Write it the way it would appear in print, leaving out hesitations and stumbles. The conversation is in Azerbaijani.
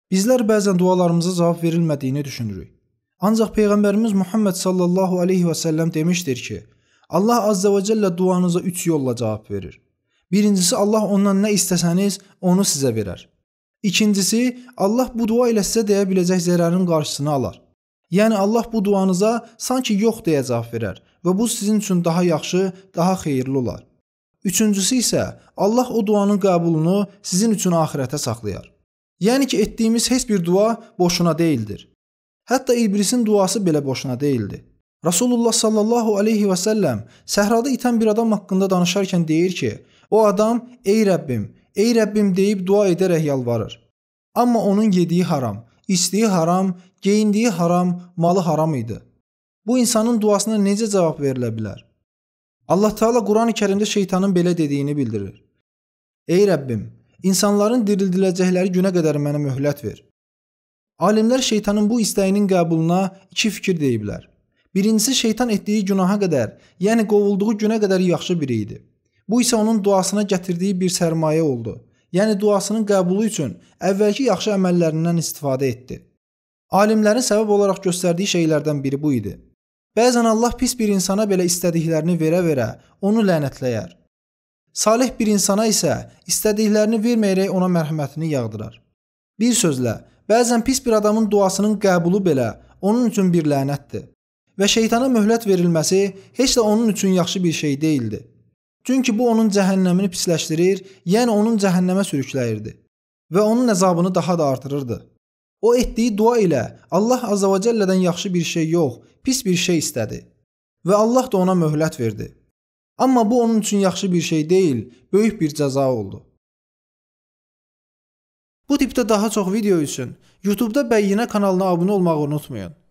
Bizlər bəzən dualarımıza cavab verilmədiyini düşünürük. Ancaq Peyğəmbərimiz Muhammed sallallahu aleyhi və səlləm demişdir ki, Allah azza və cəllə duanıza 3 yolla cavab verir. Birincisi, Allah ondan nə istəsəniz, onu sizə verər. İkincisi, Allah bu dua ilə sizə deyə biləcək zərərin qarşısını alar. Yəni Allah bu duanıza sanki yox deyə cavab verər və bu sizin üçün daha yaxşı, daha xeyirli olar. Üçüncüsü isə Allah o duanın qəbulunu sizin üçün axirətə saxlayar. Yəni ki, etdiyimiz heç bir dua boşuna deyildir. Hətta iblisin duası belə boşuna deyildi. Rasulullah sallallahu aleyhi və səlləm səhrada itən bir adam haqqında danışarkən deyir ki, o adam ey Rəbbim deyib dua edərək yalvarır. Amma onun yediyi haram, içdiyi haram, geyindiyi haram, malı haram idi. Bu insanın duasına necə cavab verilə bilər? Allah Teala Quran-ı Kərimdə şeytanın belə dediyini bildirir. Ey Rəbbim, insanların dirildiləcəkləri günə qədər mənə möhlət ver. Alimlər şeytanın bu istəyinin qəbuluna 2 fikir deyiblər. Birincisi, şeytan etdiyi günaha qədər, yəni qovulduğu günə qədər yaxşı biri idi. Bu isə onun duasına gətirdiyi bir sərmayə oldu. Yəni duasının qəbulu üçün əvvəlki yaxşı əməllərindən istifadə etdi. Alimlərin səbəb olaraq göstərdiyi şeylərdən biri bu idi. Bəzən Allah pis bir insana belə istədiklərini verə-verə onu lənətləyər. Salih bir insana isə istədiklərini verməyərək ona mərhəmətini yağdırar. Bir sözlə, bəzən pis bir adamın duasının qəbulu belə onun üçün bir lənətdir. Və şeytana möhlət verilməsi heç də onun üçün yaxşı bir şey deyildi. Çünki bu onun cəhənnəmini pisləşdirir, yəni onun cəhənnəmə sürükləyirdi və onun əzabını daha da artırırdı. O etdiyi dua ilə Allah azza və cəllədən yaxşı bir şey yox, pis bir şey istədi və Allah da ona möhlət verdi. Amma bu onun üçün yaxşı bir şey deyil, böyük bir cəza oldu. Bu tipdə daha çox video üçün YouTube-da Bəyyinə kanalına abunə olmağı unutmayın.